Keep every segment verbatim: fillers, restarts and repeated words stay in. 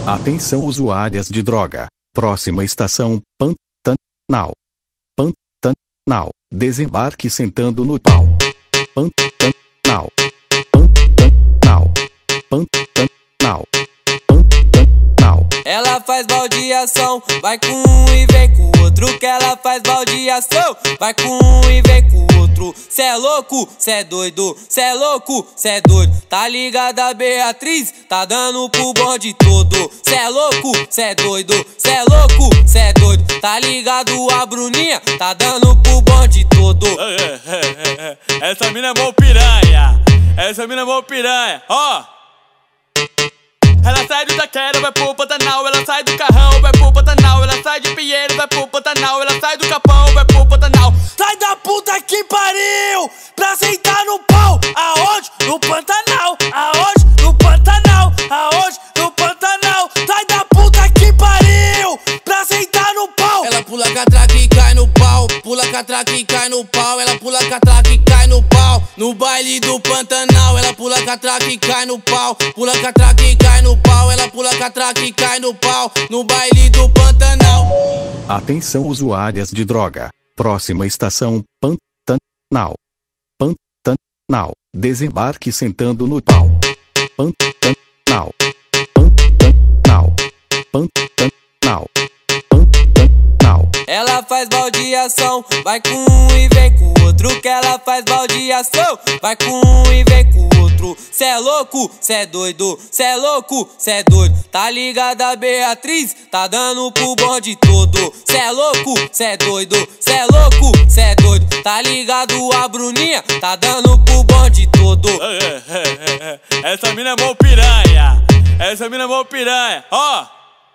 Atenção usuárias de droga. Próxima estação, Pantanal. Pantanal. Desembarque sentando no pau. Pantanal. Pantanal. Pantanal. Pantanal. Ela faz baldeação, vai com um e vem com o outro. Que ela faz baldeação, vai com um e vem com o outro. Cê é louco, cê é doido, cê é louco, cê é doido. Tá ligada a Beatriz, tá dando pro bonde todo. Cê é louco, cê é doido, cê é louco, cê é doido. Tá ligado a Bruninha, tá dando pro bonde todo. Essa mina é mó piranha, essa mina é mó piranha, ó. Ela sai do Taquera, vai pro Pantanal. Ela sai do Carrão, vai pro Pantanal. Ela sai de Pinheiro, vai pro Pantanal. Ela sai do Capão, vai pro Pantanal. Sai da puta que pariu pra sentar no pau. Aonde? No Pantanal. Aonde? No Pantanal. Aonde? No Pantanal. Sai da puta que pariu pra sentar no pau. Ela pula catraca e cai no pau. Pula catraca e cai no pau. Ela pula catraca e cai no pau. No baile do Pantanal. Ela pula catraca e cai no pau. Pula catraca e cai no pau. Ela pula catraca e cai no pau. No baile do Pantanal. Atenção usuárias de droga. Próxima estação, Pantanal. Pantanal. Desembarque sentando no pau. Pantanal. Pantanal. Pantanal. Pantanal. Ela faz baldeação, vai com um e vem com o outro. Que ela faz baldeação, vai com um e vem com o outro. Cê é louco, cê é doido, cê é louco, cê é doido. Tá ligada a Beatriz, tá dando pro bonde todo. Cê é louco, cê é doido, cê é louco, cê é doido. Tá ligado a Bruninha, tá dando pro bonde todo. Essa mina é mó piranha, essa mina é mó piranha, ó.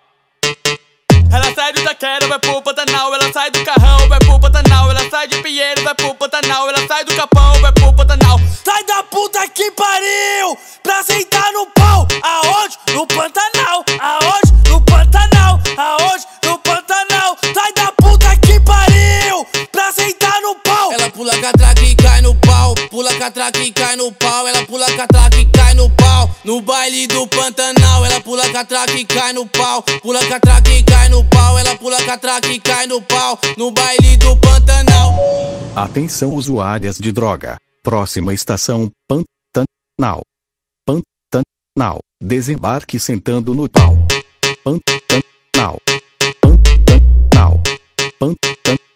Ela sai do Taquera, vai pro Pantanal. Ela sai do Carrão, vai pro Pantanal. Ela sai de Pinheiro, vai pro Pantanal. Ela sai do Capão, vai pro Pantanal. Sai da puta que pariu pra sentar no pau. Aonde? No Pantanal. Aonde? No Pantanal. Aonde? No Pantanal. Sai da puta que pariu pra sentar no pau. Ela pula catraca e cai no pau. Pula catraca e cai no pau. Ela pula catraca e cai no pau. No baile do Pantanal. Ela pula catraca e cai no pau. Pula catraca e cai no pau. Ela pula catraca e cai no pau. No baile do Pantanal. Atenção usuárias de droga. Próxima estação, Pantanal. Pantanal. Desembarque sentando no pau. Pantanal. Pantanal. Pantanal.